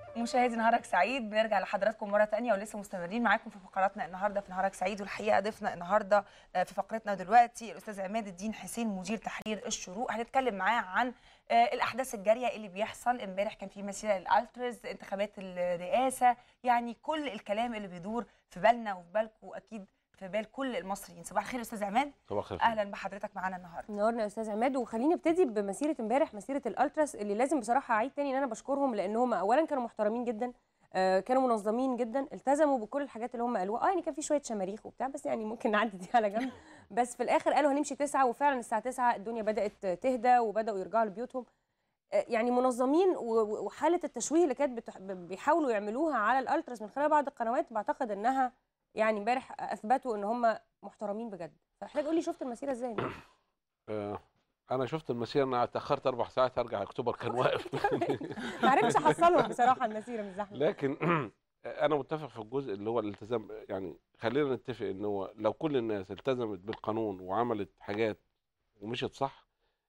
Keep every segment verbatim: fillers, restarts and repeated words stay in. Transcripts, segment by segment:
مشاهدي نهارك سعيد، بنرجع لحضراتكم مره ثانيه ولسه مستمرين معاكم في فقراتنا النهارده في نهارك سعيد. والحقيقه ضيفنا النهارده في فقرتنا دلوقتي الاستاذ عماد الدين حسين مدير تحرير الشروق. هنتكلم معاه عن الاحداث الجاريه اللي بيحصل. امبارح كان في مسيره للالتراز، انتخابات الرئاسه، يعني كل الكلام اللي بيدور في بالنا وفي بالكم واكيد في بال كل المصريين. صباح الخير استاذ عماد. صباح الخير. اهلا بحضرتك معانا النهارده. نورنا يا استاذ عماد. وخليني ابتدي بمسيره امبارح، مسيره الالتراس اللي لازم بصراحه اعيد تاني ان انا بشكرهم، لان هم اولا كانوا محترمين جدا، آه كانوا منظمين جدا، التزموا بكل الحاجات اللي هم قالوها. اه يعني كان في شويه شماريخ وبتاع، بس يعني ممكن نعدي دي على جنب. بس في الاخر قالوا هنمشي تسعة، وفعلا الساعه تسعة الدنيا بدات تهدى وبداوا يرجعوا لبيوتهم. آه يعني منظمين، وحاله التشويه اللي كانت بتح... بيحاولوا يعملوها على الالتراس من خلال بعض القنوات، بعتقد انها يعني امبارح اثبتوا ان هم محترمين بجد. فاحتاج قول لي شفت المسيره ازاي؟ آه انا شفت المسيره، انا اتاخرت اربع ساعات ارجع، اكتوبر كان واقف. ما عرفتش احصلهم بصراحه، المسيره مش زحمه. لكن انا متفق في الجزء اللي هو الالتزام. يعني خلينا نتفق ان هو لو كل الناس التزمت بالقانون وعملت حاجات ومشيت صح،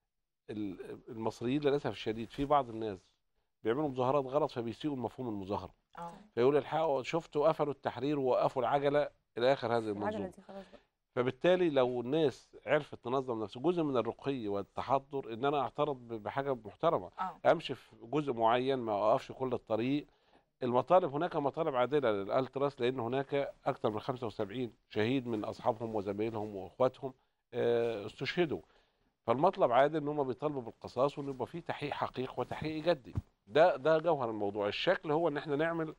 المصريين للاسف الشديد في بعض الناس بيعملوا مظاهرات غلط فبيسيئوا مفهوم المظاهره. اه فيقول الحقوا شفتوا قفلوا التحرير ووقفوا العجله الى اخر هذه المنظومه. فبالتالي لو الناس عرفت تنظم نفسها، جزء من الرقي والتحضر ان انا اعترض بحاجه محترمه. أوه. امشي في جزء معين، ما اوقفش كل الطريق. المطالب هناك مطالب عادله للالتراس، لان هناك اكثر من خمسة وسبعين شهيد من اصحابهم وزمايلهم واخواتهم استشهدوا. فالمطلب عادل ان هم بيطالبوا بالقصاص، وان يبقى في تحقيق حقيقي وتحقيق جدي. ده ده جوهر الموضوع. الشكل هو ان احنا نعمل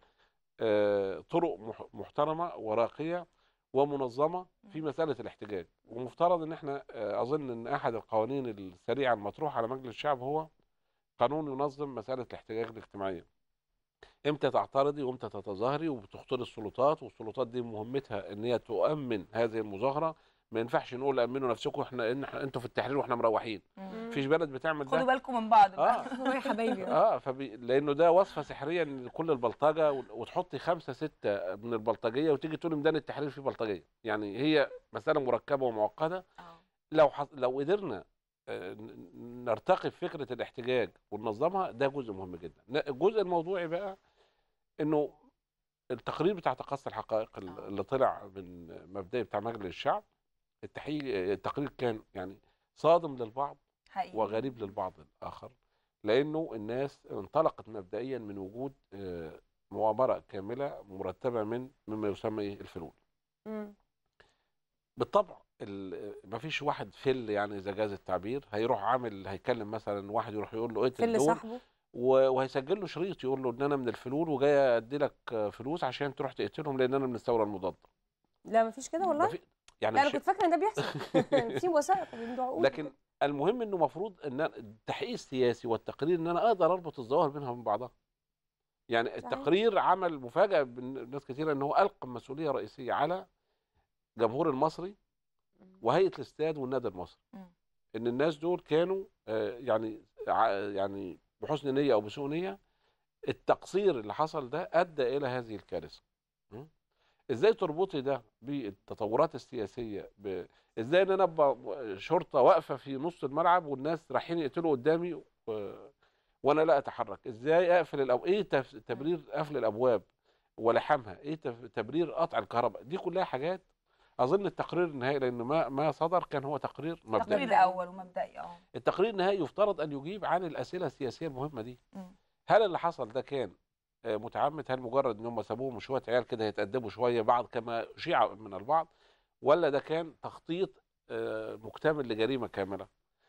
طرق محترمه وراقيه ومنظمه في مساله الاحتجاج. ومفترض ان احنا اظن ان احد القوانين السريعه المطروحه على مجلس الشعب هو قانون ينظم مساله الاحتجاج الاجتماعيه. امتى تعترضي وامتى تتظاهري، وبتختار السلطات، والسلطات دي مهمتها ان هي تؤمن هذه المظاهره. ما ينفعش نقول امنوا نفسكم، احنا ان انتوا في التحرير واحنا مروحين. مفيش بلد بتعمل ده. خدوا بالكم من بعض اه يا حبايبي. اه فبي... لانه ده وصفه سحريه لكل البلطجه، وتحطي خمسه سته من البلطجيه وتيجي تقولي ميدان التحرير فيه بلطجيه. يعني هي مساله مركبه ومعقده. لو ح... لو قدرنا نرتقي في فكره الاحتجاج وننظمها، ده جزء مهم جدا. الجزء الموضوعي بقى انه التقرير بتاع تقصي الحقائق اللي طلع من مبدئي بتاع مجلس الشعب، التحقيق التقرير كان يعني صادم للبعض حقيقي. وغريب للبعض الاخر، لانه الناس انطلقت مبدئيا من وجود مؤامره كامله مرتبه من مما يسمى ايه الفلول. مم. بالطبع ما فيش واحد فل، يعني اذا جاز التعبير، هيروح عامل هيكلم مثلا واحد يروح يقول له اقتل دول صاحبه، وهيسجل له شريط يقول له ان انا من الفلول وجاي ادي لك فلوس عشان تروح تقتلهم لان انا من الثوره المضاده. لا مفيش كده والله. مفي... يعني لا انا كنت فاكره ان ده بيحصل. في وثائق بيمضوا. لكن المهم انه المفروض ان التحقيق السياسي والتقرير ان انا اقدر اربط الظواهر بينها وبين بعضها. يعني صحيح. التقرير عمل مفاجاه بالناس كثيره ان هو القى مسؤوليه رئيسيه على الجمهور المصري وهيئه الاستاد والنادي المصري. ان الناس دول كانوا يعني يعني بحسن نيه او بسوء نيه، التقصير اللي حصل ده ادى الى هذه الكارثه. ازاي تربطي ده بالتطورات السياسيه؟ ب... ازاي ان انا ابقى شرطه واقفه في نص الملعب والناس رايحين يقتلوا قدامي و... وانا لا اتحرك؟ ازاي اقفل الأب... ايه تف... تبرير قفل الابواب ولحامها؟ ايه تف... تبرير قطع الكهرباء؟ دي كلها حاجات اظن التقرير النهائي، لان ما ما صدر كان هو تقرير مبدئي. التقرير الاول ومبدئي. اه التقرير النهائي يفترض ان يجيب عن الاسئله السياسيه المهمه دي. م. هل اللي حصل ده كان متعمد؟ هل مجرد ان هم سابوهم شويه عيال كده يتأدبوا شويه بعض كما شيع من البعض، ولا ده كان تخطيط مكتمل لجريمه كامله؟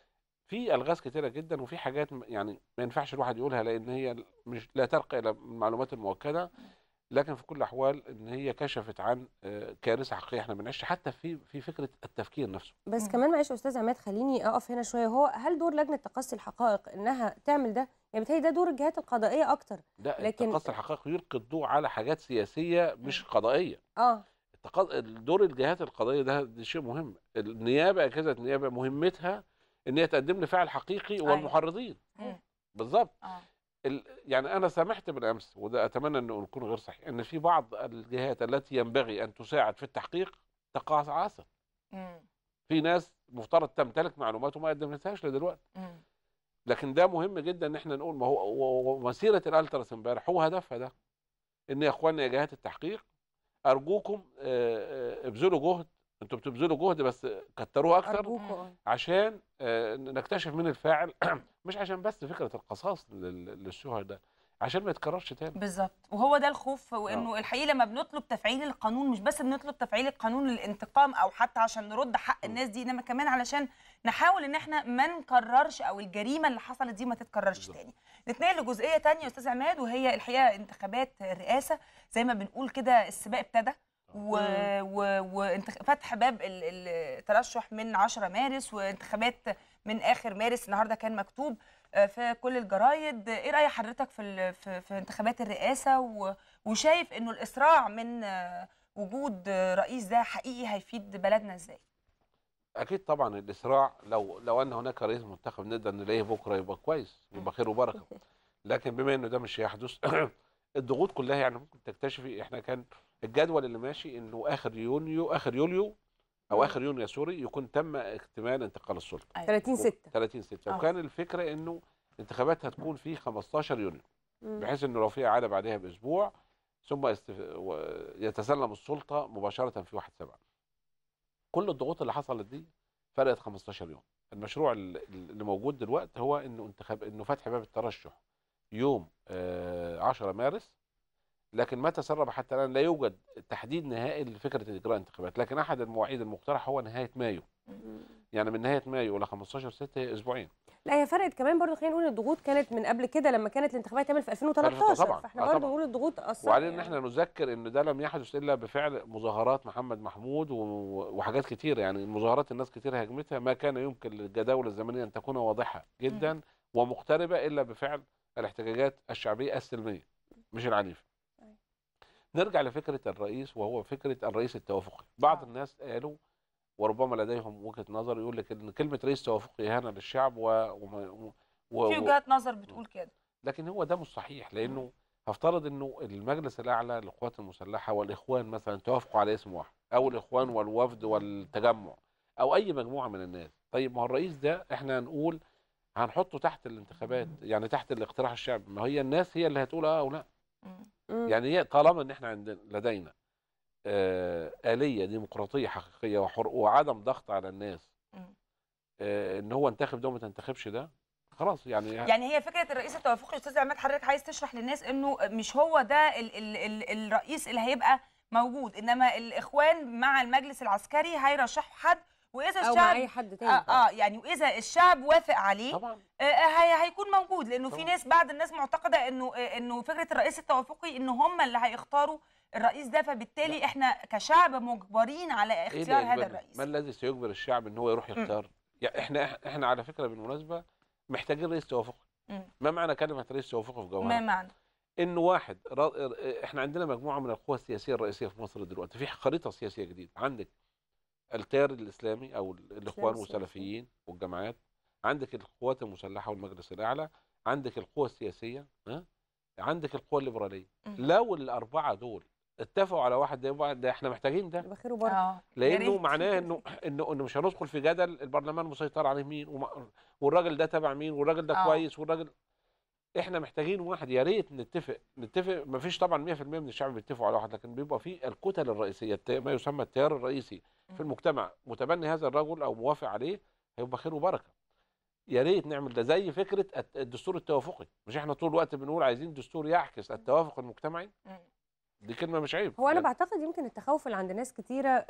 في الغاز كتيره جدا، وفي حاجات يعني ما ينفعش الواحد يقولها لان هي مش لا ترقى الى المعلومات المؤكده، لكن في كل الاحوال ان هي كشفت عن كارثه حقيقيه احنا بنعيشها حتى في في فكره التفكير نفسه. بس كمان معلش يا استاذ عماد، خليني اقف هنا شويه. هو هل دور لجنه تقصي الحقائق انها تعمل ده؟ يعني بتهيألي ده دور الجهات القضائيه اكتر. لا، لكن تقصي الحقائق يلقي الضوء على حاجات سياسيه مش قضائيه. اه دور الجهات القضائيه ده, ده شيء مهم. النيابه اجهزه النيابه مهمتها ان هي تقدم لي فعل حقيقي والمحرضين. أيوة. بالظبط. آه. يعني أنا سمحت بالأمس، وده أتمنى أنه يكون غير صحيح، أن في بعض الجهات التي ينبغي أن تساعد في التحقيق تقاعست. في ناس مفترض تمتلك معلومات وما قدمتهاش لدلوقتي. لكن ده مهم جدا ان احنا نقول ما هو مسيره الالتراس امبارح هو هدفها ده، ان يا اخواننا يا جهات التحقيق ارجوكم ابذلوا جهد، انتوا بتبذلوا جهد بس كتروه اكتر عشان نكتشف مين الفاعل، مش عشان بس فكره القصاص للشهداء، عشان ما يتكررش تاني. بالظبط، وهو ده الخوف، وانه الحقيقه لما بنطلب تفعيل القانون مش بس بنطلب تفعيل القانون للانتقام او حتى عشان نرد حق الناس دي، انما كمان علشان نحاول ان احنا ما نكررش او الجريمه اللي حصلت دي ما تتكررش بالزبط. تاني. نتنقل لجزئيه ثانيه يا استاذ عماد، وهي الحقيقه انتخابات الرئاسه زي ما بنقول كده السباق ابتدى، و... و... وفتح باب الترشح من عشرة مارس، وانتخابات من اخر مارس النهارده كان مكتوب في كل الجرايد. ايه راي حضرتك في في, في انتخابات الرئاسه، و... وشايف انه الاسراع من وجود رئيس ده حقيقي هيفيد بلدنا ازاي؟ اكيد طبعا الاسراع، لو لو ان هناك رئيس منتخب نقدر نلاقيه بكره يبقى كويس، يبقى خير وبركه. لكن بما انه ده مش هيحدث الضغوط كلها، يعني ممكن تكتشفي احنا كان الجدول اللي ماشي انه اخر يونيو اخر يوليو او اخر يونيو سوري يكون تم اكتمال انتقال السلطه ثلاثين ستة ثلاثين ستة، وكان الفكره انه انتخابات هتكون في خمستاشر يونيو، بحيث انه لو في اعاده بعدها باسبوع ثم استف... يتسلم السلطه مباشره في واحد سبعة. كل الضغوط اللي حصلت دي فرقت خمستاشر يوم. المشروع اللي موجود دلوقتي هو انه انتخاب انه فتح باب الترشح يوم عشرة مارس، لكن ما تسرب حتى الان لا يوجد تحديد نهائي لفكره اجراء انتخابات، لكن احد المواعيد المقترح هو نهايه مايو. يعني من نهايه مايو الى خمستاشر ستة هي اسبوعين. لا هي فرقت كمان برضه، خلينا نقول الضغوط كانت من قبل كده لما كانت الانتخابات تعمل في ألفين وتلتاشر طبعا. فاحنا برضه نقول الضغوط اثرت. وبعدين يعني. احنا نذكر ان ده لم يحدث الا بفعل مظاهرات محمد محمود وحاجات كتير، يعني مظاهرات الناس كتير هاجمتها، ما كان يمكن للجداول الزمنيه ان تكون واضحه جدا م. ومقتربه الا بفعل الاحتجاجات الشعبيه السلميه مش العنيفه. نرجع لفكره الرئيس، وهو فكره الرئيس التوافقي. بعض آه. الناس قالوا وربما لديهم وجهه نظر يقول لك ان كلمه رئيس توافقي اهانه للشعب، و, و... و... في وجهات نظر بتقول كده، لكن هو ده مش صحيح، لانه هفترض انه المجلس الاعلى للقوات المسلحه والاخوان مثلا توافقوا على اسم واحد، او الاخوان والوفد والتجمع او اي مجموعه من الناس. طيب ما هو الرئيس ده احنا هنقول هنحطه تحت الانتخابات، يعني تحت الاقتراح الشعبي، ما هي الناس هي اللي هتقول اه او لا. يعني هي طالما ان احنا عندنا لدينا آه آلية ديمقراطية حقيقية وحر وعدم ضغط على الناس آه ان هو انتخب ده وما تنتخبش ده، خلاص. يعني يعني هي فكرة الرئيس التوافقي. استاذ عماد حضرتك عايز تشرح للناس انه مش هو ده ال ال ال الرئيس اللي هيبقى موجود، انما الاخوان مع المجلس العسكري هيرشحوا حد، واذا أو الشعب مع اي حد تاني اه, آه يعني واذا الشعب وافق عليه طبعا آه هي هيكون موجود، لانه طبعا. في ناس بعض الناس معتقده انه آه انه فكره الرئيس التوافقي انه هم اللي هيختاروا الرئيس ده، فبالتالي لا. احنا كشعب مجبرين على اختيار إيه هذا الرئيس. ما الذي سيجبر الشعب ان هو يروح يختار؟ يعني احنا احنا على فكره بالمناسبه محتاجين رئيس توافقي. ما معنى كلمه رئيس توافقي في جوهر؟ ما معنى؟ انه واحد احنا عندنا مجموعه من القوى السياسيه الرئيسيه في مصر دلوقتي، في خريطه سياسيه جديده. عندك التيار الاسلامي او الاخوان والسلفيين والجماعات، عندك القوات المسلحه والمجلس الاعلى، عندك القوى السياسيه، ها، عندك القوى الليبراليه. لو الاربعه دول اتفقوا على واحد ده, ده احنا محتاجين ده، يبقى خير وبركه، لانه معناه انه انه انه مش هندخل في جدل البرلمان مسيطر عليه مين، والراجل ده تبع مين، والراجل ده أوه. كويس، والراجل احنا محتاجين واحد. يا ريت نتفق نتفق ما فيش طبعا مية في المية من الشعب بيتفقوا على واحد، لكن بيبقى في الكتل الرئيسيه ما يسمى التيار الرئيسي في المجتمع متبني هذا الرجل او موافق عليه، هيبقى خير وبركه. يا ريت نعمل ده زي فكره الدستور التوافقي. مش احنا طول الوقت بنقول عايزين دستور يعكس التوافق المجتمعي؟ دي كلمه مش عيب. هو انا يعني بعتقد يمكن التخوف اللي عند ناس كتيره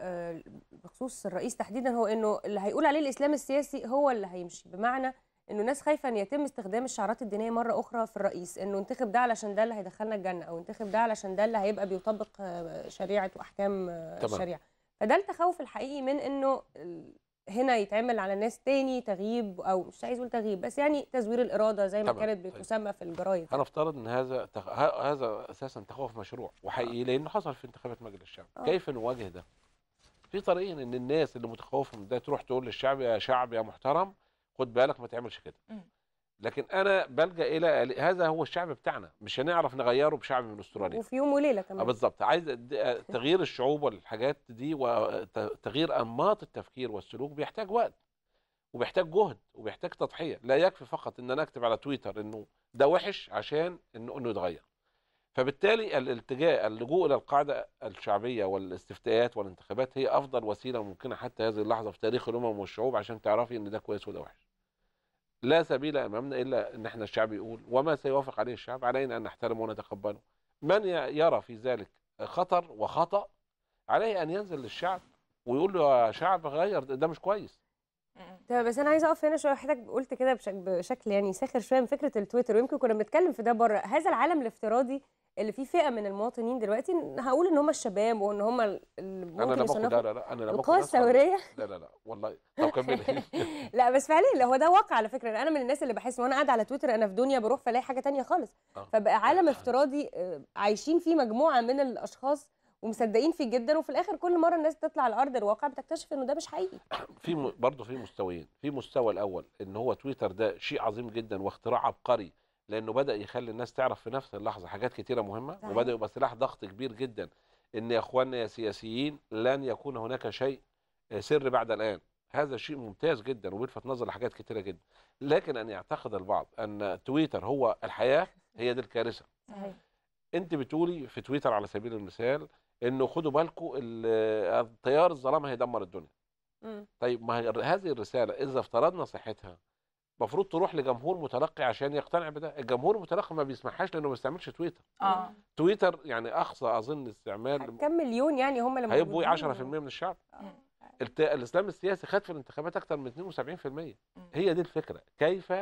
بخصوص الرئيس تحديدا هو انه اللي هيقول عليه الاسلام السياسي هو اللي هيمشي، بمعنى انه الناس خايفه ان يتم استخدام الشعارات الدينيه مره اخرى في الرئيس، انه انتخب ده علشان ده اللي هيدخلنا الجنه، او انتخب ده علشان ده اللي هيبقى بيطبق شريعه واحكام الشريعه. فده التخوف الحقيقي من انه هنا يتعمل على ناس تاني تغييب، او مش عايز اقول تغييب بس يعني تزوير الاراده زي ما طبعا. كانت بتسمى في الجرايد. انا افترض ان هذا تخ... هذا اساسا تخوف مشروع وحقيقي، لانه حصل في انتخابات مجلس الشعب. أوه. كيف نواجه ده؟ في طريقين، ان الناس اللي متخوفه من ده تروح تقول للشعب يا شعب يا محترم خد بالك ما تعملش كده. لكن انا بلجا الى هذا هو الشعب بتاعنا، مش هنعرف نغيره بشعب من استراليا وفي يوم وليله كمان. بالظبط. عايز تغيير الشعوب والحاجات دي وتغيير انماط التفكير والسلوك بيحتاج وقت، وبيحتاج جهد وبيحتاج تضحيه، لا يكفي فقط ان انا اكتب على تويتر انه ده وحش عشان انه انه يتغير. فبالتالي الالتجاء اللجوء الى القاعده الشعبيه والاستفتاءات والانتخابات هي افضل وسيله ممكنه حتى هذه اللحظه في تاريخ الامم والشعوب عشان تعرفي ان ده كويس وده وحش. لا سبيل امامنا الا ان احنا الشعب يقول، وما سيوافق عليه الشعب علينا ان نحترمه ونتقبله. من يرى في ذلك خطر وخطأ عليه ان ينزل للشعب ويقول له يا شعب غير ده مش كويس. طيب بس انا عايزه اقف هنا شويه. حضرتك قلت كده بشك بشكل يعني ساخر شويه من فكره التويتر، ويمكن كنا بنتكلم في ده بره. هذا العالم الافتراضي اللي فيه فئه من المواطنين دلوقتي، هقول ان هم الشباب وان هم اللي انا لا باخد لا لا لا انا لا باخد القوى الثوريه. لا لا لا والله. طب كملي. لا بس فعليا هو ده واقع على فكره. انا من الناس اللي بحس وانا قاعده على تويتر انا في دنيا بروح فلاقي حاجه تانية خالص. آه. فبقى عالم افتراضي عايشين فيه مجموعه من الاشخاص ومصدقين فيه جدا، وفي الاخر كل مره الناس تطلع على ارض الواقع بتكتشف انه ده مش حقيقي. في م... برضه في مستويين. في مستوى الاول ان هو تويتر ده شيء عظيم جدا واختراع عبقري، لانه بدا يخلي الناس تعرف في نفس اللحظه حاجات كتيره مهمه، صحيح. وبدا يبقى سلاح ضغط كبير جدا ان يا اخواننا يا سياسيين لن يكون هناك شيء سر بعد الان. هذا شيء ممتاز جدا وبيلفت نظر لحاجات كتيره جدا. لكن ان يعتقد البعض ان تويتر هو الحياه، هي دي الكارثه. صحيح. انت بتقولي في تويتر على سبيل المثال انه خدوا بالكم التيار الظلام هيدمر الدنيا. مم. طيب ما هذه الرساله اذا افترضنا صحتها المفروض تروح لجمهور متلقي عشان يقتنع بده. الجمهور المتلقي ما بيسمعهاش لانه ما بيستعملش تويتر. اه تويتر يعني اقصى اظن استعمال كم مليون يعني هم اللي هيبقوا موجودين؟ عشرة في المية من الشعب. الت... الاسلام السياسي خد في الانتخابات اكثر من اثنين وسبعين في المية. هي دي الفكره، كيف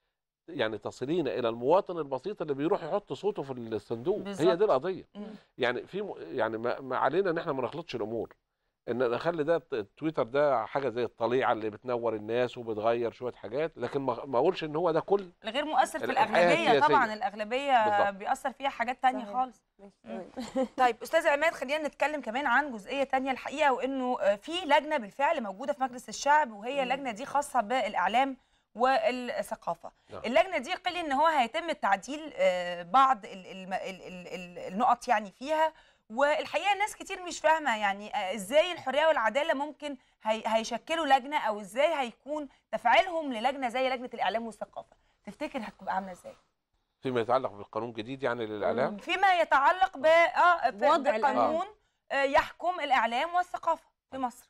يعني تصلين الى المواطن البسيط اللي بيروح يحط صوته في الصندوق. بالزبط. هي دي القضيه. مم. يعني في م... يعني ما... ما علينا ان احنا ما نخلطش الامور، ان نخلي ده تويتر ده حاجه زي الطليعه اللي بتنور الناس وبتغير شويه حاجات، لكن ما ما اقولش ان هو ده كل الغير مؤثر في الحياة الاغلبيه. السياسية. طبعا الاغلبيه بالضبط. بيأثر فيها حاجات تانية صحيح. خالص. ماشي، مم. تمام. طيب استاذ عماد، خلينا نتكلم كمان عن جزئيه تانية الحقيقه، وانه في لجنه بالفعل موجوده في مجلس الشعب، وهي اللجنه دي خاصه بالاعلام والثقافه. نعم. اللجنه دي قيل ان هو هيتم تعديل بعض ال- ال- ال- ال- النقط يعني فيها، والحقيقه ناس كتير مش فاهمه يعني ازاي الحريه والعداله ممكن هي هيشكلوا لجنه، او ازاي هيكون تفعيلهم للجنه زي لجنه الاعلام والثقافه. تفتكر هتبقى عامله ازاي؟ فيما يتعلق بالقانون الجديد يعني للاعلام، فيما يتعلق ب اه وضع بقانون آه يحكم الاعلام والثقافه في مصر.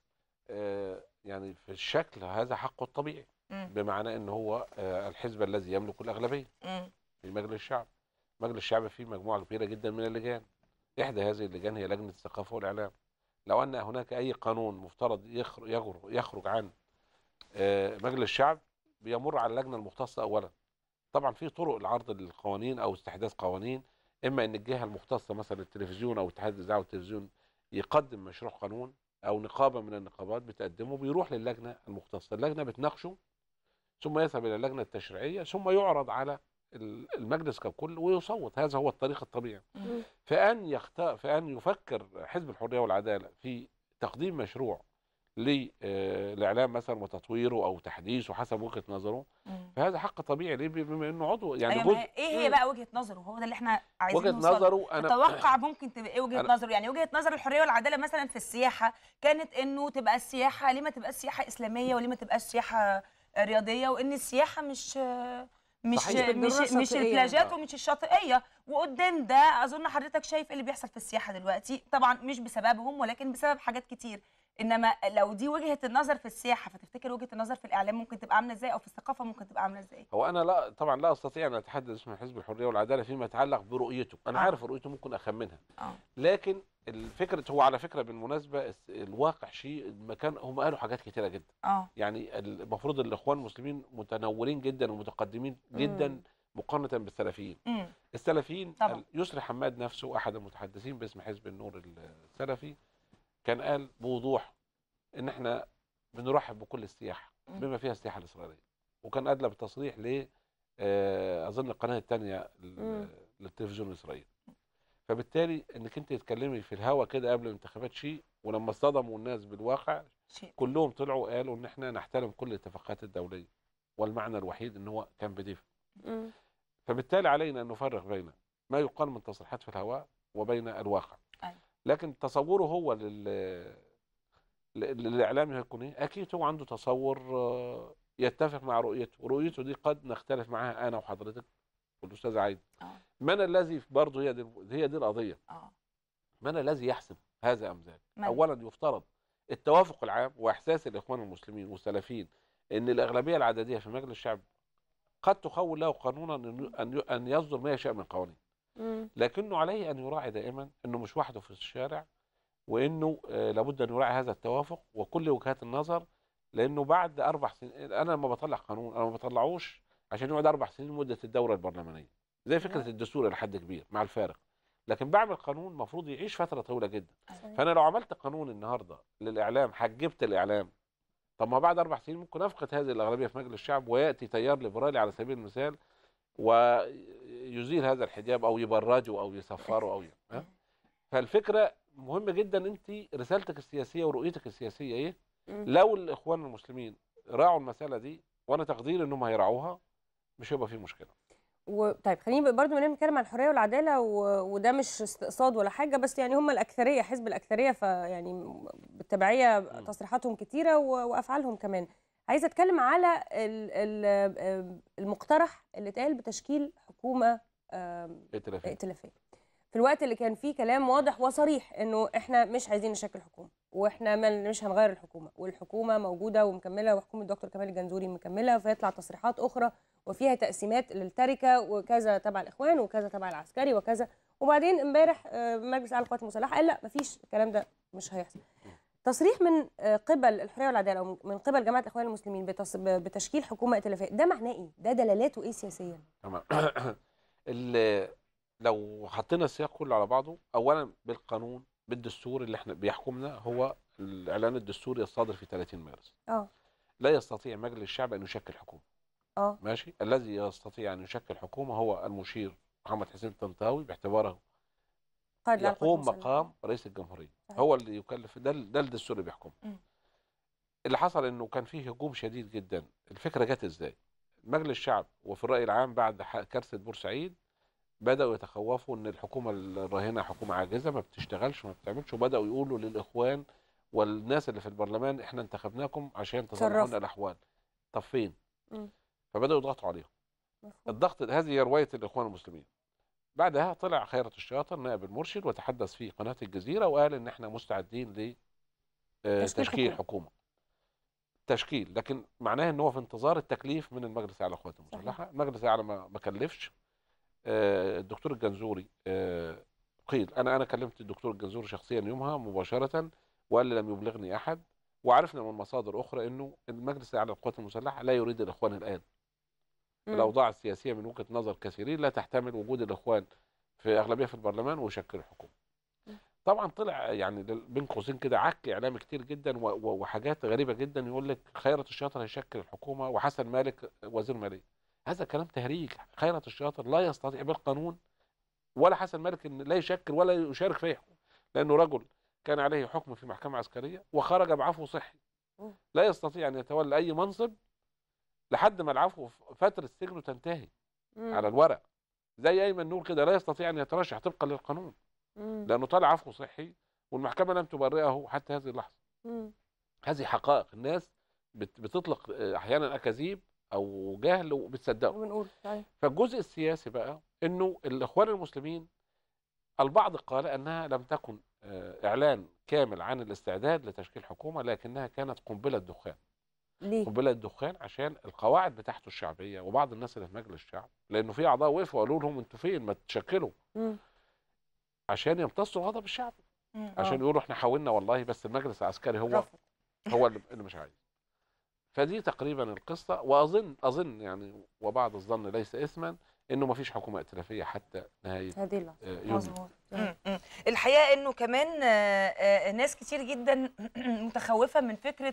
آه يعني في الشكل هذا حقه الطبيعي، مم. بمعنى ان هو آه الحزب الذي يملك الاغلبيه مم. في مجلس الشعب. مجلس الشعب فيه مجموعه كبيره جدا من اللجان، احدى هذه اللجان هي لجنه الثقافه والاعلام. لو ان هناك اي قانون مفترض يخرج يخرج عن آه مجلس الشعب بيمر على اللجنه المختصه اولا. طبعا في طرق لعرض القوانين او استحداث قوانين، اما ان الجهه المختصه مثلا التلفزيون او اتحاد الاذاعه والتلفزيون يقدم مشروع قانون، او نقابه من النقابات بتقدمه بيروح للجنه المختصه، اللجنه بتناقشه ثم يذهب الى اللجنه التشريعيه ثم يعرض على المجلس ككل ويصوت. هذا هو الطريق الطبيعي. مم. فان يختار فان يفكر حزب الحريه والعداله في تقديم مشروع للاعلام مثلا وتطويره او تحديثه حسب وجهه نظره، مم. فهذا حق طبيعي ليه بما انه عضو يعني أيوة، جزء. ما هي- ايه هي بقى وجهه نظره؟ هو ده اللي احنا عايزين وجهه نوصل له. نظره انا تتوقع ممكن تبقى ايه وجهه أنا- نظره؟ يعني وجهه نظر الحريه والعداله مثلا في السياحه كانت انه تبقى السياحه، ليه ما تبقاش سياحه اسلاميه وليه ما تبقاش سياحه رياضيه، وان السياحه مش مش صحيح. مش, مش شاطئية. البلاجات آه. ومش الشاطئيه. وقدام ده اظن حضرتك شايف اللي بيحصل في السياحه دلوقتي، طبعا مش بسببهم ولكن بسبب حاجات كتير. انما لو دي وجهه النظر في السياحه، فتفتكر وجهه النظر في الاعلام ممكن تبقى عامله ازاي، او في الثقافه ممكن تبقى عامله ازاي؟ هو انا لا طبعا لا استطيع ان اتحدث اسم حزب الحريه والعداله فيما يتعلق برؤيته. انا آه. عارف رؤيته ممكن اخمنها، اه لكن الفكره هو على فكره بالمناسبه الس- الواقع شيء مكان هم قالوا حاجات كتيره جدا. اه يعني المفروض الاخوان المسلمين متنورين جدا ومتقدمين جدا مم. مقارنه بالسلفيين. امم السلفيين طبعا. يسري حماد نفسه احد المتحدثين باسم حزب النور السلفي كان قال بوضوح ان احنا بنرحب بكل السياحه مم. بما فيها السياحه الاسرائيليه، وكان ادلى بالتصريح ل آه، اظن القناه الثانيه مم. للتلفزيون الاسرائيلي. فبالتالي انك انت تتكلمي في الهوا كده قبل الانتخابات شيء، ولما اصطدموا الناس بالواقع شيء كلهم طلعوا قالوا ان احنا نحترم كل الاتفاقات الدوليه، والمعنى الوحيد ان هو كان بدفء. مم. فبالتالي علينا ان نفرق بين ما يقال من تصريحات في الهواء وبين الواقع. أيوة. لكن تصوره هو لل لل- للاعلام هيكون ايه؟ اكيد هو عنده تصور آه، يتفق مع رؤيته، ورؤيته دي قد نختلف معاها انا وحضرتك والاستاذ عايد. اه من الذي برضه هي دي هي دي القضيه. اه من الذي يحسم هذا ام ذاك؟ من؟ اولا يفترض التوافق العام واحساس الاخوان المسلمين والسلفيين ان الاغلبيه العدديه في مجلس الشعب قد تخول له قانونا ان ان يصدر ما يشاء من قوانين، مم. لكنه عليه ان يراعي دائما انه مش وحده في الشارع، وانه آه، لابد ان يراعي هذا التوافق وكل وجهات النظر، لانه بعد اربع سنين انا لما بطلع قانون انا ما بطلعوش عشان يقعد اربع سنين مده الدوره البرلمانيه زي فكره الدستور لحد كبير مع الفارق، لكن بعمل قانون المفروض يعيش فتره طويله جدا. صحيح. فانا لو عملت قانون النهارده للاعلام حجبت الاعلام، طب ما بعد اربع سنين ممكن افقد هذه الاغلبيه في مجلس الشعب وياتي تيار ليبرالي على سبيل المثال ويزيل هذا الحجاب او يبرجه او يصفره او ي... ها؟ فالفكره مهمه جدا، انت رسالتك السياسيه ورؤيتك السياسيه ايه؟ مم. لو الاخوان المسلمين راعوا المساله دي وانا تقديري انهم هيراعوها مش هيبقى في مشكله. وطيب خليني برضو بما نتكلم عن الحريه والعداله و... وده مش استقصاد ولا حاجه، بس يعني هم الاكثريه، حزب الاكثريه، فيعني بالتبعيه تصريحاتهم كتيره و... وافعالهم كمان. عايزه اتكلم على ال... ال... المقترح اللي اتقال بتشكيل حكومه ائتلافيه ائتلافيه في الوقت اللي كان فيه كلام واضح وصريح انه احنا مش عايزين نشكل حكومه، واحنا مش هنغير الحكومه، والحكومه موجوده ومكمله، وحكومه الدكتور كمال الجنزوري مكمله، فيطلع تصريحات اخرى وفيها تقسيمات للتركه وكذا تبع الاخوان وكذا تبع العسكري وكذا، وبعدين امبارح مجلس اعلى القوات المسلحه قال لا مفيش الكلام ده مش هيحصل. تصريح من قبل الحريه والعداله او من قبل جماعه الاخوان المسلمين بتشكيل حكومه ائتلافيه، ده معناه ايه؟ ده دلالاته ايه سياسيا؟ تمام. لو حطينا السياق كله على بعضه، اولا بالقانون بالدستور اللي احنا بيحكمنا هو الاعلان الدستوري الصادر في ثلاثين مارس. اه لا يستطيع مجلس الشعب ان يشكل حكومه. اه ماشي. الذي يستطيع ان يشكل حكومه هو المشير محمد حسين الطنطاوي باعتباره قائد يقوم مقام رئيس الجمهوريه. صحيح. هو اللي يكلف، ده ده الدستور اللي بيحكمه. اللي حصل انه كان فيه هجوم شديد جدا. الفكره جت ازاي؟ مجلس الشعب وفي الراي العام بعد كارثه بورسعيد بدأوا يتخوفوا ان الحكومه الراهنه حكومه عاجزه ما بتشتغلش وما بتعملش، وبدأوا يقولوا للاخوان والناس اللي في البرلمان احنا انتخبناكم عشان تصلحوا لنا الاحوال. طب فين؟ م. فبدأوا يضغطوا عليهم. مفهوم. الضغط هذه هي روايه الاخوان المسلمين. بعدها طلع خيرت الشاطر نائب المرشد وتحدث في قناه الجزيره وقال ان احنا مستعدين لتشكيل حكومه. حكومه. تشكيل، لكن معناه ان هو في انتظار التكليف من المجلس الاعلى للقوات المسلحه. المجلس الاعلى ما كلفش. الدكتور الجنزوري قيل انا انا كلمت الدكتور الجنزوري شخصيا يومها مباشره وقال لي لم يبلغني احد، وعرفنا من مصادر اخرى انه المجلس الاعلى للقوات المسلحه لا يريد الاخوان الان. م. الاوضاع السياسيه من وجهه نظر كثيرين لا تحتمل وجود الاخوان في اغلبيه في البرلمان ويشكلوا حكومه. طبعا طلع يعني بين قوسين كده عك اعلامي كتير جدا وحاجات غريبه جدا، يقول لك خيرت الشاطر هيشكل الحكومه وحسن مالك وزير ماليه. هذا كلام تهريج. خيرت الشاطر لا يستطيع بالقانون ولا حسن مالك ان لا يشكل ولا يشارك في حكم، لانه رجل كان عليه حكم في محكمه عسكريه وخرج بعفو صحي. لا يستطيع ان يتولى اي منصب لحد ما العفو فتره سجنه تنتهي على الورق. زي ايمن نور كده لا يستطيع ان يترشح طبقا للقانون لانه طالع عفو صحي والمحكمه لم تبرئه حتى هذه اللحظه. هذه حقائق الناس بتطلق احيانا اكاذيب او جهل وبتصدقوا. بنقول صحيح. فالجزء السياسي بقى انه الاخوان المسلمين البعض قال انها لم تكن اعلان كامل عن الاستعداد لتشكيل حكومه، لكنها كانت قنبله دخان. ليه؟ قنبله دخان عشان القواعد بتاعته الشعبيه وبعض الناس اللي في مجلس الشعب، لانه في اعضاء وقفوا وقالوا لهم انتوا فين ما تشكلوا. م. عشان يمتصوا الغضب الشعبي. م. عشان يقولوا احنا حاولنا والله بس المجلس العسكري هو رفض. هو اللي مش عايز. فدي تقريبا القصه، واظن اظن يعني وبعض الظن ليس اثما انه ما فيش حكومه ائتلافيه حتى نهايه هذه يونيو. الحقيقه انه كمان ناس كتير جدا متخوفه من فكره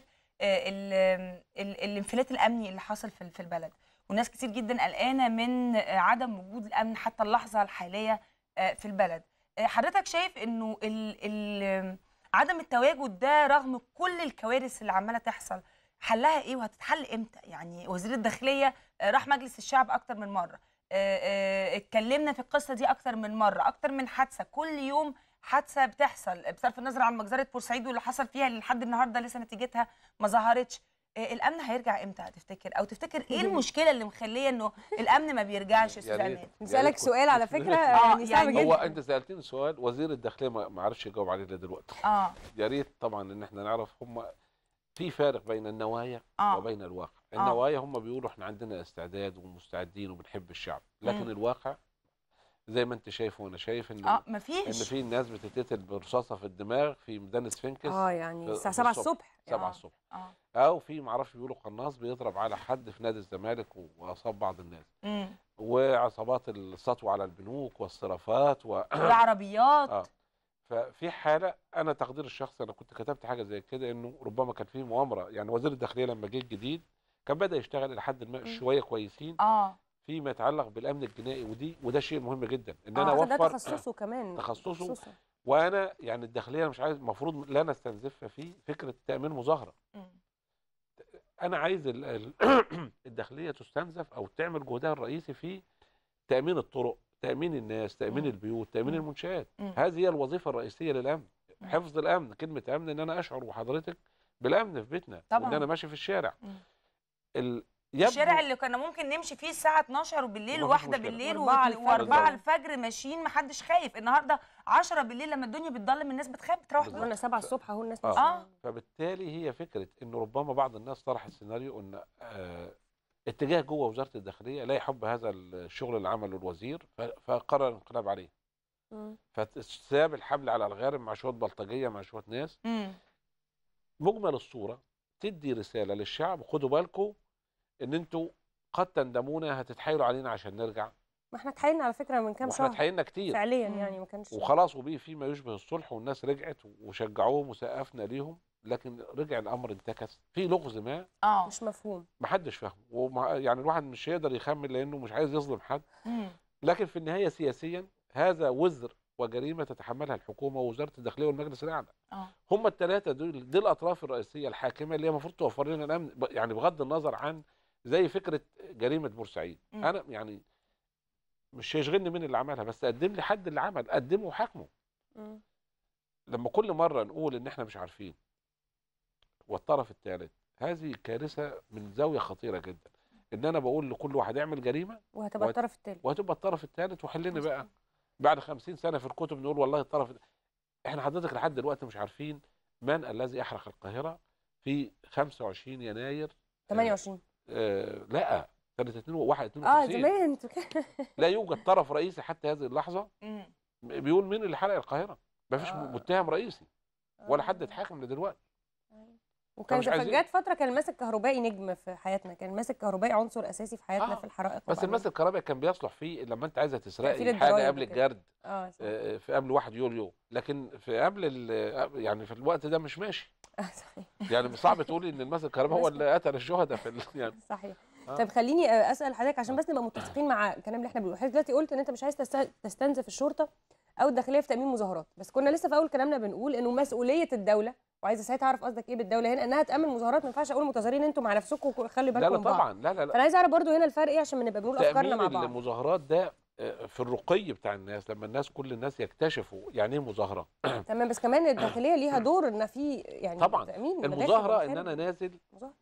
الانفلات الامني اللي حصل في البلد، وناس كتير جدا قلقانه من عدم وجود الامن حتى اللحظه الحاليه في البلد. حضرتك شايف انه ال ال عدم التواجد ده رغم كل الكوارث اللي عماله تحصل حلها ايه وهتتحل امتى؟ يعني وزير الداخليه راح مجلس الشعب اكتر من مره، اتكلمنا في القصه دي اكتر من مره، اكتر من حادثه، كل يوم حادثه بتحصل بصرف النظر عن مجزره بورسعيد واللي حصل فيها لحد النهارده لسه نتيجتها ما ظهرتش. الامن هيرجع امتى تفتكر؟ او تفتكر ايه المشكله اللي مخليه انه الامن ما بيرجعش يا استاذ عماد؟ نسالك سؤال على فكره يعني صعب جدا. هو انت سالتني سؤال وزير الداخليه ما عرفش يجاوب عليه دلوقتي. اه يا ريت طبعا ان احنا نعرف هم في فارق بين النوايا آه. وبين الواقع. النوايا هم بيقولوا احنا عندنا استعداد ومستعدين وبنحب الشعب، لكن م. الواقع زي ما انت شايف وانا شايف ان اه مفيش ان في ناس بتتقتل برصاصه في الدماغ في ميدان سفنكس اه يعني الساعه سبعة الصبح سبعة الصبح اه او في ما اعرفش بيقولوا قناص بيضرب على حد في نادي الزمالك واصاب بعض الناس. امم وعصابات السطو على البنوك والصرافات و... والعربيات. اه ففي حاله انا تقدير الشخصي انا كنت كتبت حاجه زي كده انه ربما كان في مؤامره. يعني وزير الداخليه لما جه الجديد كان بدا يشتغل الى حد ما شويه كويسين اه فيما يتعلق بالامن الجنائي، ودي وده شيء مهم جدا ان آه انا اوفر ده تخصصه كمان تخصصه خصوصا. وانا يعني الداخليه مش عايز المفروض لا نستنزفها فيه فكره تامين مظاهره. م. انا عايز الداخليه تستنزف او تعمل جهدها الرئيسي في تامين الطرق، تامين الناس، تامين م. البيوت، تامين م. المنشآت. م. هذه هي الوظيفه الرئيسيه للامن. م. حفظ الامن، كلمه امن ان انا اشعر وحضرتك بالامن في بيتنا طبعا، وان انا ماشي في الشارع. ال... الشارع اللي كنا ممكن نمشي فيه الساعه اتناشر بالليل وواحده بالليل واربعة الفجر ماشيين محدش خايف. النهارده عشرة بالليل لما الدنيا بتضلم الناس بتخاف بتروح قلنا سبعة الصبح اهو الناس ماشيه. اه فبالتالي هي فكره انه ربما بعض الناس طرح السيناريو ان آه اتجاه جوه وزاره الداخليه لا يحب هذا الشغل اللي عمله الوزير فقرر الانقلاب عليه. فساب الحبل على الغارب مع شويه بلطجيه مع شويه ناس. مم. مجمل الصوره تدي رساله للشعب خدوا بالكم ان انتوا قد تندمونا هتتحايلوا علينا عشان نرجع. ما احنا اتحايلنا على فكره من كام شهر. احنا اتحايلنا كتير فعليا يعني ما كانش وخلاص وبيه فيما يشبه الصلح والناس رجعت وشجعوهم وسقفنا ليهم، لكن رجع الامر انتكس في لغز ما اه مش مفهوم ما حدش فاهمه ومع يعني الواحد مش هيقدر يخمن لانه مش عايز يظلم حد. لكن في النهايه سياسيا هذا وزر وجريمه تتحملها الحكومه ووزاره الداخليه والمجلس الاعلى. اه هم الثلاثه دول دي الاطراف الرئيسيه الحاكمه اللي هي المفروض توفر لنا الامن، يعني بغض النظر عن زي فكره جريمه بورسعيد. م. انا يعني مش هيشغلني مين اللي عملها بس قدم لي حد اللي عمل قدمه وحاكمه. لما كل مره نقول ان احنا مش عارفين والطرف الثالث هذه كارثه من زاويه خطيره جدا. ان انا بقول لكل واحد اعمل جريمه وهتبقى وهت... الطرف الثالث وهتبقى الطرف الثالث وحلني بقى بعد خمسين سنه في الكتب نقول والله الطرف. احنا حضرتك لحد دلوقتي مش عارفين من الذي احرق القاهره في خمسة وعشرين يناير ثمانية وعشرين. آه لا ثلاثة اتنين واحد اتنين اه زمان انتوا لا يوجد طرف رئيسي حتى هذه اللحظه بيقول مين اللي حرق القاهره. ما فيش آه. متهم رئيسي ولا حد اتحاكم لدلوقتي. وكان جت فتره كان الماس الكهربائي نجم في حياتنا، كان الماس الكهربائي عنصر اساسي في حياتنا. آه. في الحرائق بس الماس الكهربائي كان بيصلح فيه لما انت عايزه تسرقي حاجه قبل الجرد. اه آه في قبل واحد يوليو، لكن في قبل يعني في الوقت ده مش ماشي. اه صحيح. يعني صعب تقولي ان الماس الكهربائي هو اللي قتل الشهداء في يعني صحيح. آه. طب خليني اسال حضرتك عشان بس نبقى متفقين مع الكلام اللي احنا بنقوله. حضرتك دلوقتي قلت ان انت مش عايز تستنزف الشرطه او الداخليه في تامين مظاهرات، بس كنا لسه في اول كلامنا بنقول انه مسؤوليه الدوله، وعايزه ساعتها اعرف قصدك ايه بالدوله هنا، انها تامن مظاهرات. ما ينفعش اقول متظاهرين انتوا مع نفسكم وخلي بالكم. لا لا طبعا لا لا لا. فانا عايزه اعرف برضو هنا الفرق ايه عشان نبقى بنقول افكارنا مع بعض. تامين المظاهرات ده في الرقي بتاع الناس لما الناس كل الناس يكتشفوا يعني ايه مظاهره. تمام بس كمان الداخليه ليها دور ان في يعني طبعا تامين المظاهره ان انا نازل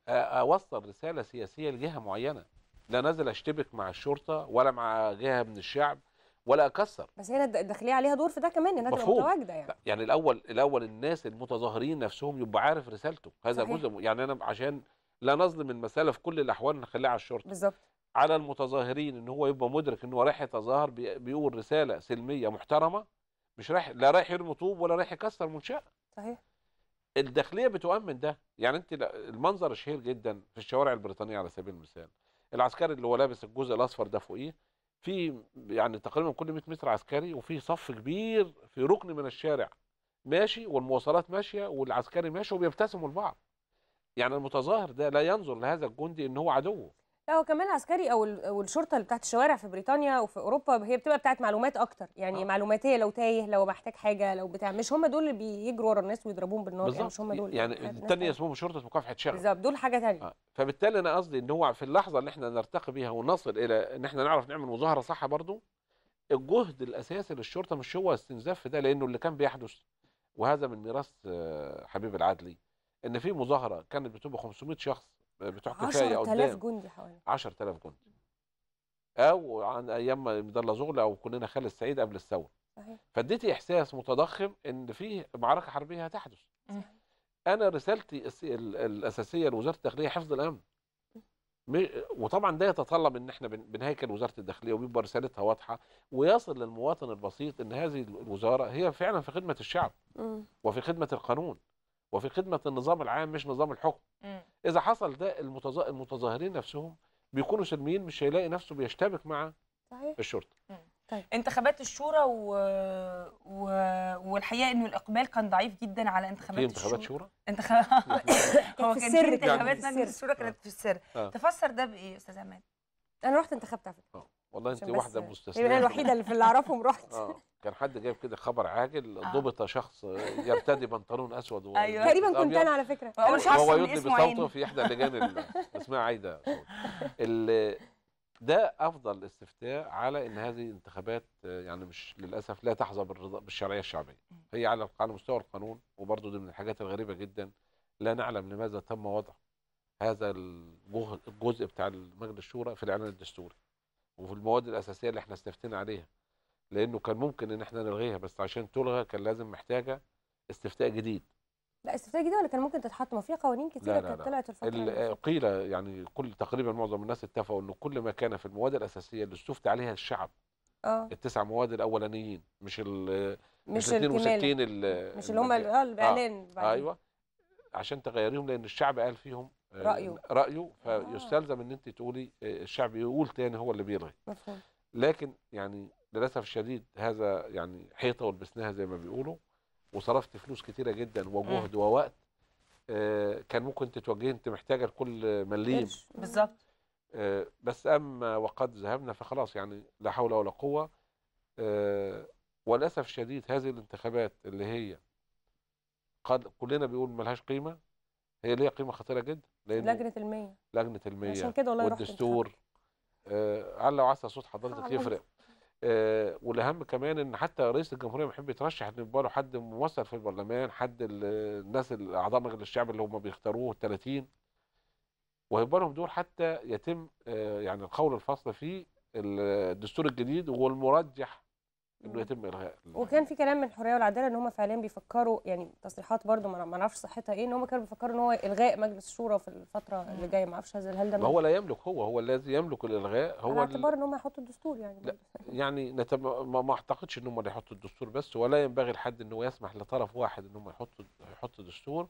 اوصل رساله سياسيه لجهه معينه، لا نازل اشتبك مع الشرطه ولا مع جهه من الشعب ولا اكسر. بس هنا الداخليه عليها دور في ده كمان انها تبقى متواجده يعني. يعني الاول الاول الناس المتظاهرين نفسهم يبقى عارف رسالته. هذا جزء يعني انا عشان لا نظلم المساله في كل الاحوال نخليها على الشرطه. بالظبط. على المتظاهرين ان هو يبقى مدرك ان هو رايح يتظاهر بيقول رساله سلميه محترمه، مش رايح لا رايح يرمي طوب ولا رايح يكسر منشاه. صحيح. الداخليه بتؤمن ده. يعني انت المنظر الشهير جدا في الشوارع البريطانيه على سبيل المثال العسكري اللي هو لابس الجزء الاصفر ده فوقيه في يعني تقريبا كل مئة متر عسكري وفي صف كبير في ركن من الشارع ماشي والمواصلات ماشيه والعسكري ماشي وبيبتسموا لبعض. يعني المتظاهر ده لا ينظر لهذا الجندي ان هو عدوه. لا هو كمان العسكري او او الشرطه اللي بتاعت الشوارع في بريطانيا وفي اوروبا هي بتبقى بتاعت معلومات اكتر يعني. آه. معلوماتيه لو تايه لو محتاج حاجه لو بتاع، مش هم دول اللي بيجروا ورا الناس ويضربوهم بالنار. يعني مش هم دول يعني الثانيه اسمهم شرطه مكافحه شغب. بالظبط دول حاجه ثانيه. آه. فبالتالي انا قصدي ان هو في اللحظه اللي احنا نرتقي بيها ونصل الى ان احنا نعرف نعمل مظاهره صح برضو الجهد الاساسي للشرطه مش هو استنزاف ده، لانه اللي كان بيحدث وهذا من ميراث حبيب العدلي ان في مظاهره كانت بتبقى خمسمئة شخص بتوع كفايه قدام عشرة آلاف جندي حوالي عشرة آلاف جندي، او عن ايام مدلة زغلة او كلنا خالد السعيد قبل الثوره. صحيح. فاديتي احساس متضخم ان في معركه حربيه هتحدث. صحيح. انا رسالتي الاساسيه لوزاره الداخليه حفظ الامن، وطبعا ده يتطلب ان احنا بنهيكل وزاره الداخليه وبيبقى رسالتها واضحه ويصل للمواطن البسيط ان هذه الوزاره هي فعلا في خدمه الشعب م. وفي خدمه القانون وفي خدمه النظام العام مش نظام الحكم. م. اذا حصل ده المتظاهرين نفسهم بيكونوا سلميين، مش هيلاقي نفسه بيشتبك مع صحيح. الشرطه. طيب انتخابات الشورى و... و... والحقيقه انه الاقبال كان ضعيف جدا على انتخابات في انتخابات شورى. انتخاب هو في كان السر في كده. انتخابات يعني مجلس الشورى كانت في السر. آه. تفسر ده بايه يا استاذ عماد؟ انا رحت انتخبت على فكره. اه والله انت عشان واحده بس- مستثنيه. انا الوحيده اللي في اللي اعرفهم رحت. اه كان حد جايب كده خبر عاجل، آه. ضبط شخص يرتدي بنطلون اسود و- أيوة. تقريبا كنت أبيض. انا على فكره. وأول شخص وهو من يدلي اسمه بصوته عين. في احدى اللجان ال- اسمها عايده صوت. ال- ده افضل استفتاء على ان هذه انتخابات آه، يعني مش للاسف لا تحظى بالرضا بالشرعيه الشعبيه. هي على على مستوى القانون، وبرضه دي من الحاجات الغريبه جدا لا نعلم لماذا تم وضع هذا الجه- الجزء بتاع مجلس الشورى في الاعلان الدستوري وفي المواد الاساسيه اللي احنا استفتينا عليها، لانه كان ممكن ان احنا نلغيها، بس عشان تلغى كان لازم محتاجه استفتاء جديد. لا استفتاء جديد ولا كان ممكن تتحط؟ ما في قوانين كتيره لا لا كانت لا. طلعت الفتره اللي ال- فاتت. قيل يعني كل تقريبا معظم الناس اتفقوا انه كل ما كان في المواد الاساسيه اللي استفتى عليها الشعب، اه التسع مواد الاولانيين مش ال مش ال اثنين وستين الكماله، ال- مش اللي هم المجال. اه الاعلان بعدين. ايوه عشان تغيريهم لان الشعب قال فيهم آه، رأيه. رايه فيستلزم ان انت تقولي آه، الشعب يقول تاني هو اللي بيلغي. مفهوم. لكن يعني للاسف الشديد هذا يعني حيطه ولبسناها زي ما بيقولوا، وصرفت فلوس كتيره جدا وجهد ووقت. آه، كان ممكن تتوجهي انت محتاجه لكل مليم قرش. بالظبط. آه، بس اما وقد ذهبنا فخلاص يعني لا حول ولا قوه. آه، وللاسف الشديد هذه الانتخابات اللي هي قد كلنا بيقول ملهاش قيمه، هي ليها قيمه خطيره جدا لان لجنه المية. لجنه المية عشان كده والله رحت والدستور آه، على وعسى صوت حضرتك على يفرق. آه، والاهم كمان ان حتى رئيس الجمهوريه بيحب يترشح ان يبقى له حد ممثل في البرلمان، حد ال- الناس الاعضاء مجلس الشعب اللي هم بيختاروه ثلاثين، وهيبقى لهم دور حتى يتم آه، يعني القول الفصل في الدستور الجديد والمرجح انه يتم الغاء. وكان في كلام من الحريه والعداله ان هم فعليا بيفكروا، يعني تصريحات برضو ما ما نعرفش صحتها ايه، ان هم كانوا بيفكروا ان هو الغاء مجلس الشورى في الفتره اللي جايه. ما اعرفش هذا هل ده ما هو لا يملك، هو هو الذي يملك الالغاء هو على ال- اعتبار ان هم يحطوا الدستور يعني. لا، يعني نتم... ما ما اعتقدش ان هم اللي يحطوا الدستور بس، ولا ينبغي لحد انه يسمح لطرف واحد ان هم يحطوا يحط دستور.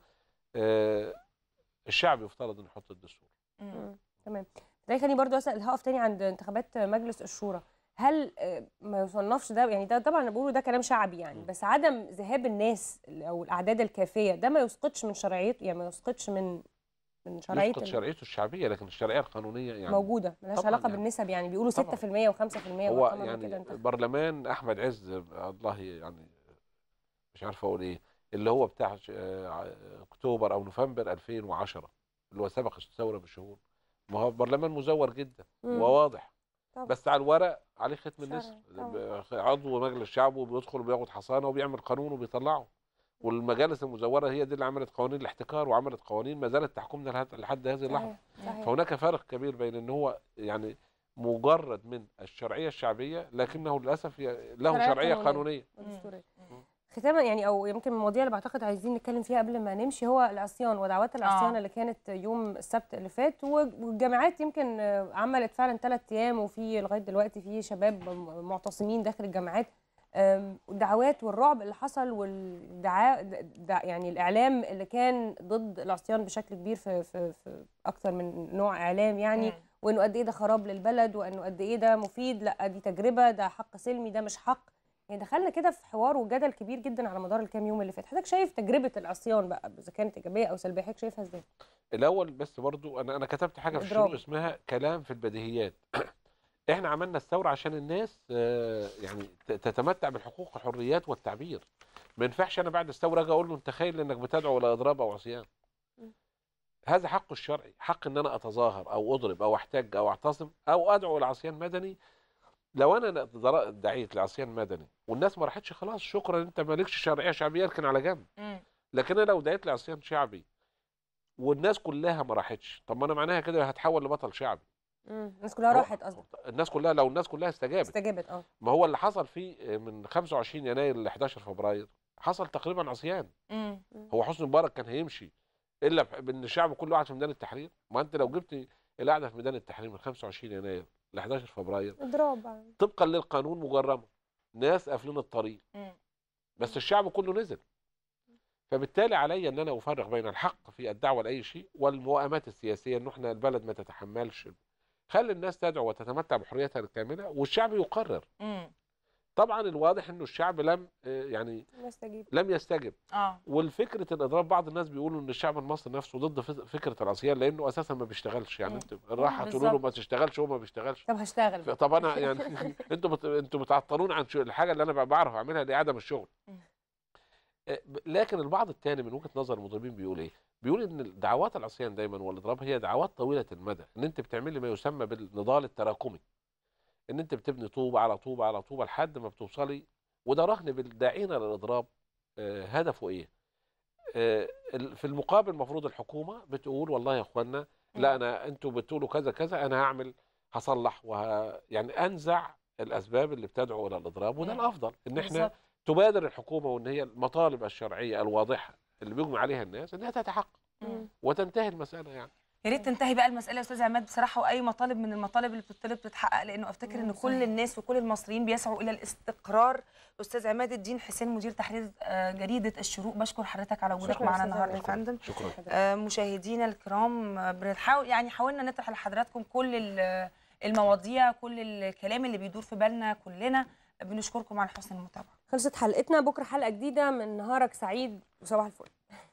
آه الشعب يفترض انه يحط الدستور. مم. تمام. ده يخليني برضو اسال، هقف تاني عند انتخابات مجلس الشورى. هل آه، ما يصنفش ده، يعني ده طبعا انا بقوله ده كلام شعبي يعني، بس عدم ذهاب الناس او الاعداد الكافيه ده ما يسقطش من شرعيته، يعني ما يسقطش من من شرعيه يسقط شرعيته الشرعيه، لكن الشرعيه القانونيه يعني موجوده، ملهاش طبعاً علاقه يعني. بالنسب، يعني بيقولوا طبعاً. ستة في المية و5% هو وأرقام يعني كده انتخب. برلمان احمد عز الله يعني مش عارف اقول ايه، اللي هو بتاع آه، اكتوبر او نوفمبر ألفين وعشرة اللي هو سبق الثوره بشهور، ما هو برلمان مزور جدا مم. وواضح. طبعاً. بس على الورق عليه ختم شرعي، النسر، طبعاً. عضو مجلس الشعب وبيدخل وبياخد حصانه وبيعمل قانون وبيطلعه. والمجالس المزوره هي دي اللي عملت قوانين الاحتكار وعملت قوانين ما زالت تحكمنا لحد- لحد هذه اللحظه. صحيح. صحيح. فهناك فرق كبير بين ان هو يعني مجرد من الشرعيه الشعبيه، لكنه للاسف ي- له شرعية شرعيه قانونية. قانونيه. ودستورية. ختاما يعني، او يمكن من المواضيع اللي بعتقد عايزين نتكلم فيها قبل ما نمشي، هو العصيان ودعوات العصيان آه. اللي كانت يوم السبت اللي فات، والجامعات يمكن آه، عملت فعلا ثلاث ايام، وفي لغايه دلوقتي في شباب م- معتصمين داخل الجامعات. آم، والدعوات والرعب اللي حصل والدعاء دع- يعني الاعلام اللي كان ضد العصيان بشكل كبير في في في اكثر من نوع اعلام يعني. مم. وانه قد ايه ده خراب للبلد، وانه قد ايه ده مفيد، لا دي تجربه، ده حق سلمي، ده مش حق. يعني دخلنا كده في حوار وجدل كبير جدا على مدار الكام يوم اللي فات. حضرتك شايف تجربه العصيان بقى اذا كانت ايجابيه او سلبيه، حضرتك شايفها ازاي؟ الاول بس برضو انا انا كتبت حاجه في الإضراب. الشروق اسمها كلام في البديهيات. احنا عملنا الثوره عشان الناس آه، يعني ت- تتمتع بالحقوق والحريات والتعبير. ما ينفعش انا بعد الثوره اجي اقول له انت تخيل انك بتدعو الى اضراب او عصيان. هذا حقه الشرعي، حق ان انا اتظاهر او اضرب او احتج او اعتصم او ادعو الى عصيان مدني. لو انا در- دعيت لعصيان مدني والناس ما راحتش، خلاص شكرا، انت مالكش شرعيه شعبيه، اركن على جنب. مم. لكن انا لو دعيت لعصيان شعبي والناس كلها ما راحتش. طب ما انا معناها كده هتحول لبطل شعبي. امم الناس كلها راحت قصدك؟ الناس كلها، لو الناس كلها استجابت استجابت اه. ما هو اللي حصل فيه من خمسة وعشرين يناير ل حداشر فبراير حصل تقريبا عصيان. امم هو حسني مبارك كان هيمشي الا بان الشعب كله قاعد في ميدان التحرير؟ ما انت لو جبت القعده في ميدان التحرير من خمسة وعشرين يناير ل حداشر فبراير اضراب طبقا للقانون مجرمه، ناس قافلين الطريق امم بس الشعب كله نزل. فبالتالي علي ان انا افرق بين الحق في الدعوه لاي شيء والموائمات السياسيه، ان احنا البلد ما تتحملش. خلي الناس تدعو وتتمتع بحريتها الكامله والشعب يقرر. امم طبعا الواضح انه الشعب لم آه، يعني يستجيب. لم يستجب. اه والفكره الاضراب بعض الناس بيقولوا ان الشعب المصري نفسه ضد فز- فكره العصيان لانه اساسا ما بيشتغلش. يعني مم. انت راح تقولوا له بالظبط. ما تشتغلش هو ما بيشتغلش. طب هشتغل. طب انا يعني انتوا بت... انتوا بتعطلون عن شو... الحاجه اللي انا بعرف اعملها لعدم الشغل. مم. آه، ب- لكن البعض الثاني من وجهه نظر المضربين بيقول ايه؟ بيقول ان دعوات العصيان دايما والاضراب هي دعوات طويله المدى، ان انت بتعملي ما يسمى بالنضال التراكمي، ان انت بتبني طوبه على طوبه على طوبه لحد ما بتوصلي. وده رهن بالداعين للاضراب. آه، هدفه ايه؟ آه، ال- في المقابل المفروض الحكومه بتقول والله يا اخوانا لا، انا انتوا بتقولوا كذا كذا، انا هعمل هصلح وه... يعني انزع الاسباب اللي بتدعو الى الاضراب. وده مم. الافضل ان احنا بالظبط. تبادر الحكومه وان هي المطالب الشرعيه الواضحه اللي بيجمع عليها الناس انها تتحقق مم. وتنتهي المساله. يعني يا ريت تنتهي بقى المساله يا استاذ عماد بصراحه، واي مطالب من المطالب اللي بتطلب تتحقق، لانه افتكر ان كل الناس وكل المصريين بيسعوا الى الاستقرار. استاذ عماد الدين حسين مدير تحرير آه، جريده الشروق، بشكر حضرتك على وجودك شكراً معنا أستاذ النهارده يا عماد. فندم. شكرا. آه، مشاهدينا الكرام، آه، بنحاول يعني حاولنا نطرح لحضراتكم كل ال- المواضيع، كل الكلام اللي بيدور في بالنا كلنا. بنشكركم على حسن المتابعه. خلصت حلقتنا، بكره حلقه جديده من نهارك سعيد وصباح الفل.